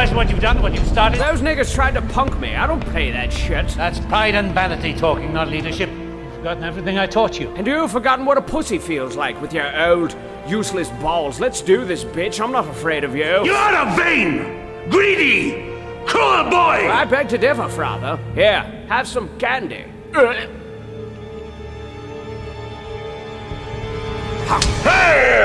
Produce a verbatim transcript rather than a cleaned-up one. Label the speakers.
Speaker 1: realise what you've done, what you've started?
Speaker 2: Those niggas tried to punk me. I don't pay that shit.
Speaker 1: That's pride and vanity talking, not leadership. You've forgotten everything I taught you.
Speaker 2: And you've forgotten what a pussy feels like with your old, useless balls. Let's do this, bitch. I'm not afraid of you.
Speaker 3: You are a vain, greedy, cruel boy!
Speaker 2: I beg to differ, father. Here, have some candy.
Speaker 3: Hey!